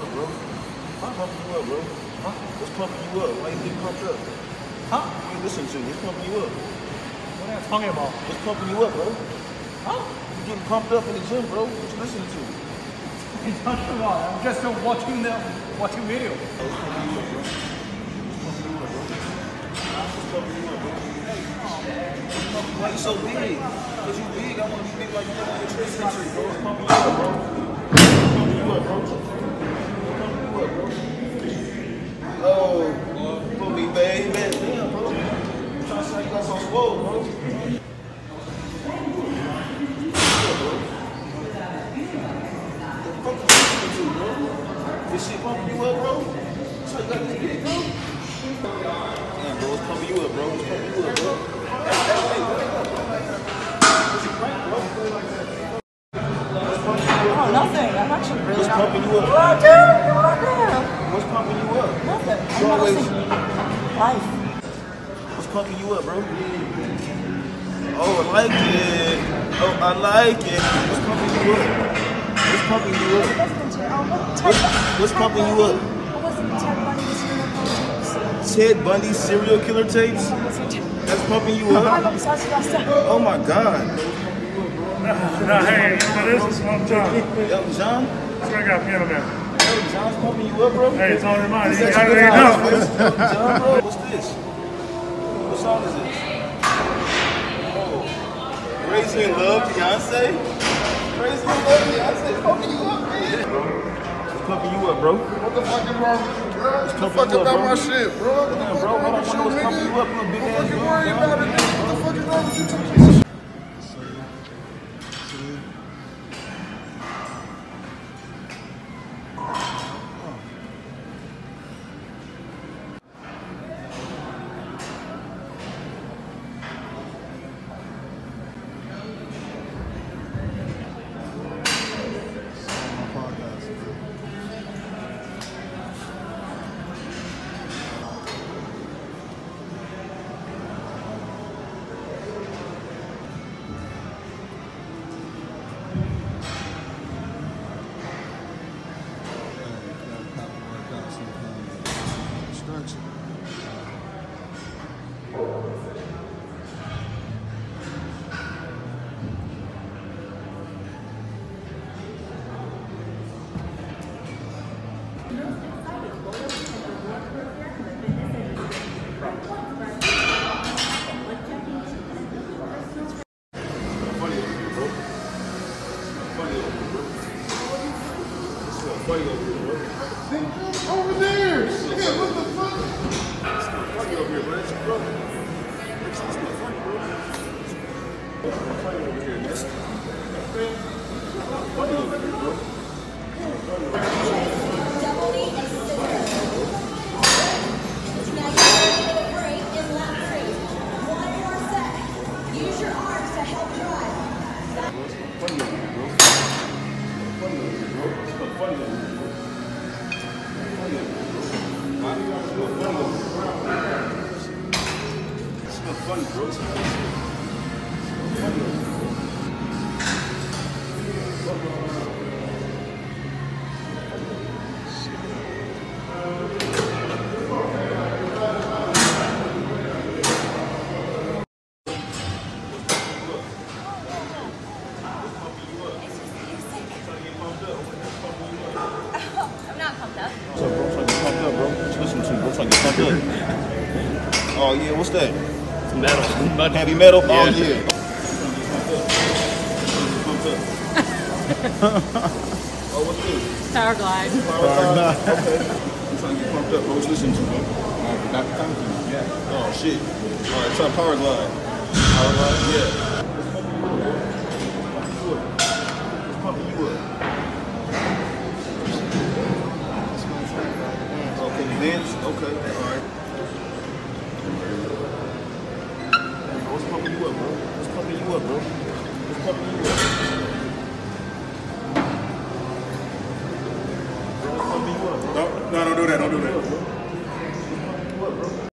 Bro, what's pumping you up, bro? Huh? What's pumping you up? Why you getting pumped up? Huh? What you listening to? What's pumping you up? What are you talking about? What's pumping you up, bro? Huh? You getting pumped up in the gym, bro? What you listening to? What are you talking about? I'm just watching video. What's pumping you up, bro? What's pumping you up, bro? Why you so big? Because you big, I want to be big like you know what you're listening to, bro. What's pumping you up, bro? What's pumping you up, bro? What's pumping you up, bro? Oh, put me, baby. Damn, bro. I'm trying to say you got so swole, bro. This shit pumping you up, bro? So you got this big, bro? Damn, bro, what's pumping you up, bro? What's pumping you up, bro? What's your prank, bro? Oh, nothing. I'm actually really What's pumping you up? Oh, dude, come on now. What's pumping you up? Nothing. You I'm always... life. What's pumping you up, bro? Oh, I like it. Oh, I like it. What's pumping you up? What's pumping you up? What's pumping you up? Ted Bundy serial killer tapes? That's pumping you up? I'm obsessed with that stuff. Oh my God. No, hey, you know this is Elton John. Elton John? That's where I got piano man. Elton John's pumping you up, bro? Hey, it's on your mind. You That's got good. it now. Elton John, bro? What's this? What song is this? Oh. Crazy in Love, Beyonce? Crazy in Love, Beyonce? Pumping you up, man. What's pumping you up, bro? What the fuck is wrong with you, bro? What the fuck you up, about bro? my shit, bro? What the Damn, fuck bro, I wrong don't with know you, what's pumping nigga? you up, you a big What ass the fuck you dude, worried bro. about it, nigga? What the fuck is wrong with you, talking? Funny over here, bro. Over there! Shit, what the fuck? Funny over here, bro. That's your brother. It's not funny, bro. Funny over here, man. Funny over here, bro. Now you're going to get a break in lap 3. One more set. Use your arms to help drive. Funny over here, bro. Funny over here, bro. It's not funny over here, bro. Funny over here, bro. Funny over here, bro. It's not funny, bro. It's not funny, over here, bro. I'm not pumped up. What's up, bro? I'm trying to get pumped up, bro. What you listening to, bro? I'm trying to get pumped up. Oh, yeah, what's that? It's metal. Heavy metal? Yeah. Oh, yeah. Pumped up. Oh, what's this? Power glide. Power glide? Okay. I'm trying to get pumped up, bro. What you listening to, bro? Yeah. Oh, shit. All right, try power glide. Power glide? Yeah. What's pumping you up? Okay, the dance? Okay, all right. What's pumping you up, bro? What's pumping you up, bro? What's pumping you up? What's pumping you up, bro? No, don't do that. Don't do that.